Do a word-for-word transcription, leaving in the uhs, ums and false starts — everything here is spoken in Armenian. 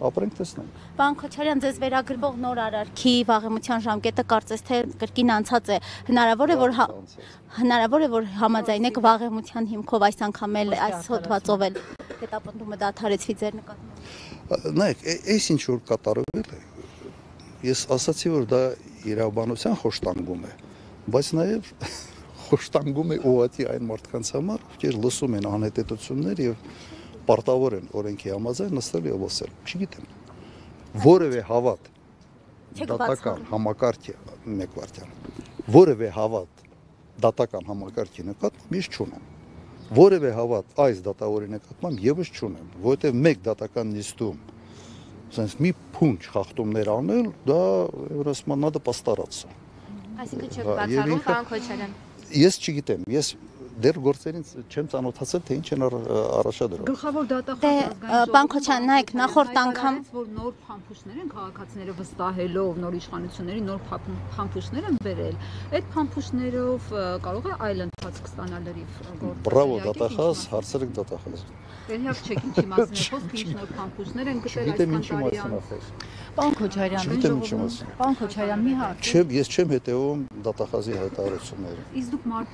ապրենք տեսնենք։ Պարոն Քոչարյան, ձեզ վերագրվող նոր արարքի վաղեմության ժամկետը կարծես թե կրկին անցած է։ Հնարավոր է, որ հնարավոր է, որ համաձայնեք վաղեմության հիմքով այս անգամ էլ այս հոդվածով էլ հետապնդումը դադարեցվի ձեր նկատմամբ։ Նայեք, այս ինչ որ կատարվել է, ես ասացի, որ դա իրավաբանության խոշտանգում է, բայց նաև խոշտանգում է ուղղակի այն մարդկանց համար, ովքեր լսում են անհետեթություններ եւ պարտավոր են օրենքի համաձայն նստել եւ լսել։ Չգիտեմ, որևէ հավատ դատական համակարգի մեկ վարքյան, որևէ հավատ դատական համակարգի նկատմամբ ես չունեմ, որևէ հավատ այս դատավորի նկատմամբ եւս չունեմ, որովհետեւ մեկ դատական նիստում sense մի փունջ խախտումներ անել, դա Եվրասման надо постараться։ Այսինքն չեք բացառում, պարոն Քոչարյան։ Ես չգիտեմ, ես դեռ գործերին չեմ ծանոթացել, թե ինչ են առաջադրում։ Գլխավոր դատախազ Պարոն Քոչարյան, նայեք, նախորդ անգամ որ նոր փամփուշտներ են քաղաքացիները վստահելով նոր իշխանությունների նոր փամփուշտներ են բերել, այդ փամփուշտներով կարող է այլ ընթացք ստանալ լրիվ գործը։ Բրավո դատախազ, հարցրեք դատախազ։ Վերհավ չեք ինչի մասին է խոսքը, ինչ նոր փամփուշտներ են գտել այս կանտարյան։ Պարոն Քոչարյան, Պարոն Քոչարյան, մի հարց։ Չեմ, ես չեմ հետևում դատախազի հայտարարությունները։ Իսկ դուք